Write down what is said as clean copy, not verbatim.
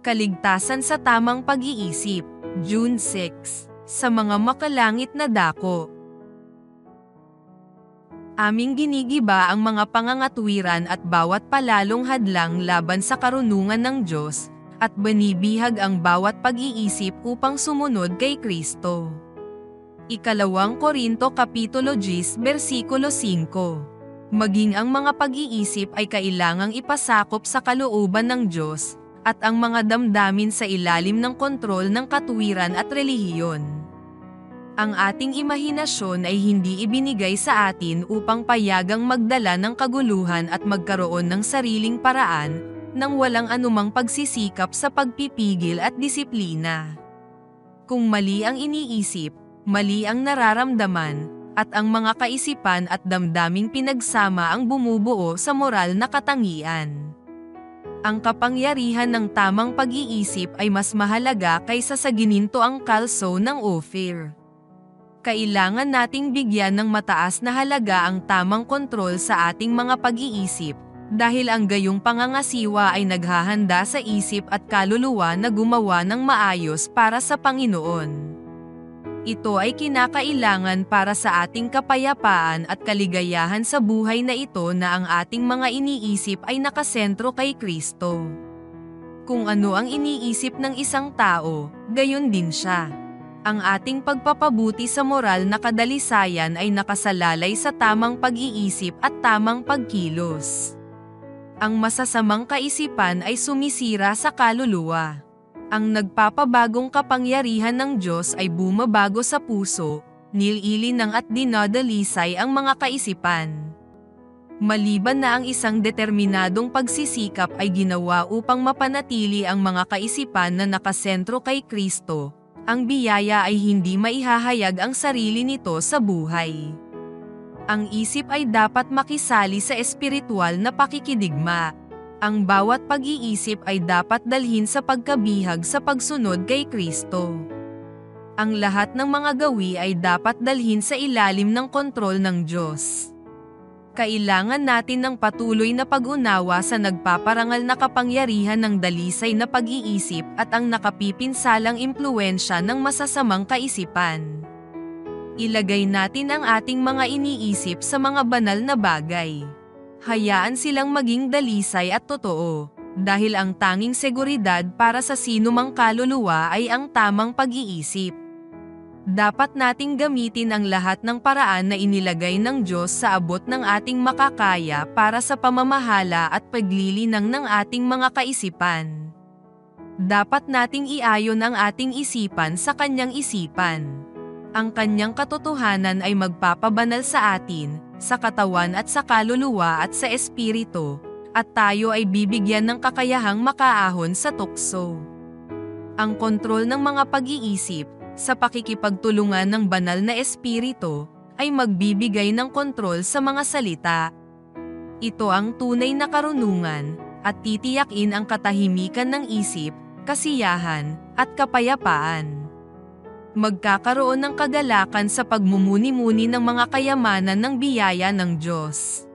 Kaligtasan sa tamang pag-iisip, June 6, sa mga makalangit na dako. Aming ginigiba ang mga pangangatwiran at bawat palalong hadlang laban sa karunungan ng Diyos, at binibihag ang bawat pag-iisip upang sumunod kay Kristo. Ikalawang Korinto Kapitulo 10 Versikulo 5. Maging ang mga pag-iisip ay kailangang ipasakop sa kalooban ng Diyos, at ang mga damdamin sa ilalim ng kontrol ng katwiran at relihiyon. Ang ating imahinasyon ay hindi ibinigay sa atin upang payagang magdala ng kaguluhan at magkaroon ng sariling paraan, nang walang anumang pagsisikap sa pagpipigil at disiplina. Kung mali ang iniisip, mali ang nararamdaman, at ang mga kaisipan at damdaming pinagsama ang bumubuo sa moral na katangian. Ang kapangyarihan ng tamang pag-iisip ay mas mahalaga kaysa sa ginintoang kalso ng Ophir. Kailangan nating bigyan ng mataas na halaga ang tamang kontrol sa ating mga pag-iisip, dahil ang gayong pangangasiwa ay naghahanda sa isip at kaluluwa na gumawa ng maayos para sa Panginoon. Ito ay kinakailangan para sa ating kapayapaan at kaligayahan sa buhay na ito na ang ating mga iniisip ay nakasentro kay Kristo. Kung ano ang iniisip ng isang tao, gayon din siya. Ang ating pagpapabuti sa moral na kadalisayan ay nakasalalay sa tamang pag-iisip at tamang pagkilos. Ang masasamang kaisipan ay sumisira sa kaluluwa. Ang nagpapabagong kapangyarihan ng Diyos ay bumabago sa puso, nililinan at dinadalisay ang mga kaisipan. Maliban na ang isang determinadong pagsisikap ay ginawa upang mapanatili ang mga kaisipan na nakasentro kay Kristo, ang biyaya ay hindi maihahayag ang sarili nito sa buhay. Ang isip ay dapat makisali sa espiritual na pakikidigma. Ang bawat pag-iisip ay dapat dalhin sa pagkabihag sa pagsunod kay Kristo. Ang lahat ng mga gawi ay dapat dalhin sa ilalim ng kontrol ng Diyos. Kailangan natin ng patuloy na pag-unawa sa nagpaparangal na kapangyarihan ng dalisay na pag-iisip at ang nakapipinsalang impluwensya ng masasamang kaisipan. Ilagay natin ang ating mga iniisip sa mga banal na bagay. Hayaan silang maging dalisay at totoo, dahil ang tanging seguridad para sa sinumang kaluluwa ay ang tamang pag-iisip. Dapat nating gamitin ang lahat ng paraan na inilagay ng Diyos sa abot ng ating makakaya para sa pamamahala at paglilinang ng ating mga kaisipan. Dapat nating iayon ang ating isipan sa Kanyang isipan. Ang Kanyang katotohanan ay magpapabanal sa atin, sa katawan at sa kaluluwa at sa espiritu, at tayo ay bibigyan ng kakayahang makaahon sa tukso. Ang kontrol ng mga pag-iisip, sa pakikipagtulungan ng banal na espiritu, ay magbibigay ng kontrol sa mga salita. Ito ang tunay na karunungan, at titiyakin ang katahimikan ng isip, kasiyahan, at kapayapaan. Magkakaroon ng kagalakan sa pagmumuni-muni ng mga kayamanan ng biyaya ng Diyos.